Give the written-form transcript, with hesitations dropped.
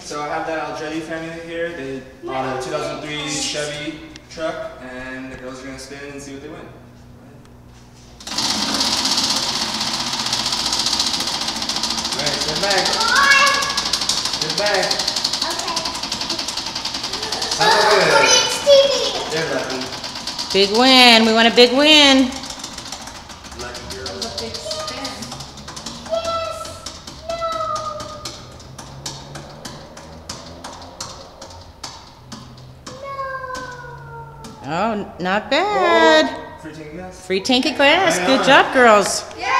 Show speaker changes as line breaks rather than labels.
So I have that Aldrete family here. They bought a 2003 Chevy truck, and the girls are gonna spin and see what they win. Alright, sit back. Sit back. Okay. They're lucky.
Big win. We want a big win.
Lucky girls.
A big spin.
Oh, not bad.
Free tank gas.
Free tank of glass. Good job, girls.
Yeah.